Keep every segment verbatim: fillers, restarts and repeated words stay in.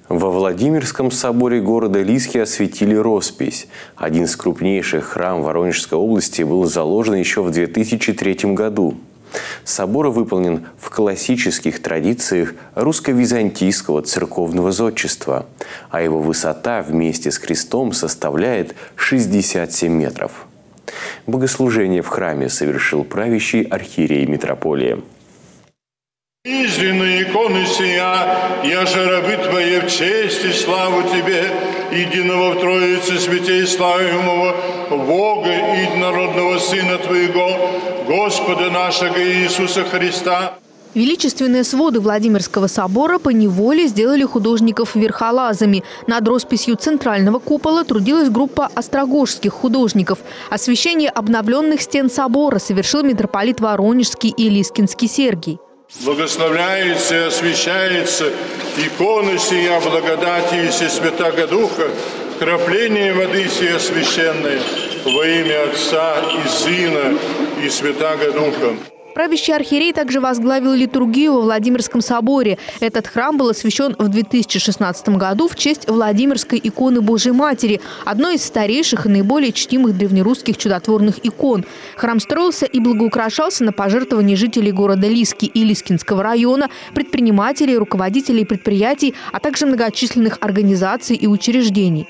Во Владимирском соборе города Лиски осветили роспись. Один из крупнейших храмов Воронежской области был заложен еще в две тысячи третьем году. Собор выполнен в классических традициях русско-византийского церковного зодчества, а его высота вместе с крестом составляет шестьдесят семь метров. Богослужение в храме совершил правящий архиерей митрополии. Изренные иконы сия, я же рабы Твои в честь и славу Тебе, единого в Троице святей славимого Бога и единородного Сына Твоего, Господа нашего Иисуса Христа. Величественные своды Владимирского собора поневоле сделали художников верхолазами. Над росписью центрального купола трудилась группа острогожских художников. Освящение обновленных стен собора совершил митрополит Воронежский и Лискинский Сергий. Благословляется и освящается икона сия благодати и Святаго Духа, крапление воды сия священной во имя Отца и Сына и Святаго Духа. Правящий архиерей также возглавил литургию во Владимирском соборе. Этот храм был освящен в две тысячи шестнадцатом году в честь Владимирской иконы Божьей Матери, одной из старейших и наиболее чтимых древнерусских чудотворных икон. Храм строился и благоукрашался на пожертвования жителей города Лиски и Лискинского района, предпринимателей, руководителей предприятий, а также многочисленных организаций и учреждений.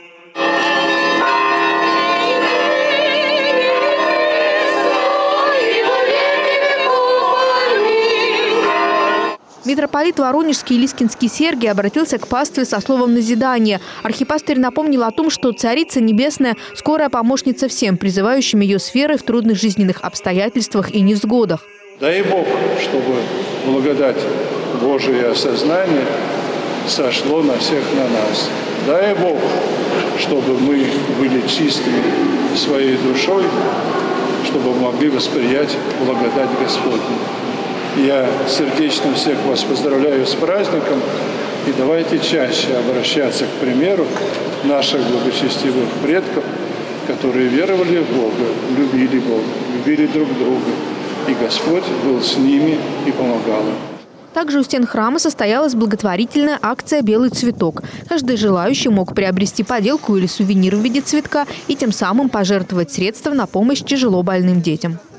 Митрополит Воронежский и Лискинский Сергий обратился к пастве со словом назидания. Архипастырь напомнил о том, что Царица Небесная – скорая помощница всем, призывающим ее с верой в трудных жизненных обстоятельствах и невзгодах. Дай Бог, чтобы благодать Божие осознание сошло на всех на нас. Дай Бог, чтобы мы были чистыми своей душой, чтобы могли восприять благодать Господню. Я сердечно всех вас поздравляю с праздником. И давайте чаще обращаться к примеру наших благочестивых предков, которые веровали в Бога, любили Бога, любили друг друга. И Господь был с ними и помогал им. Также у стен храма состоялась благотворительная акция «Белый цветок». Каждый желающий мог приобрести поделку или сувенир в виде цветка и тем самым пожертвовать средства на помощь тяжело больным детям.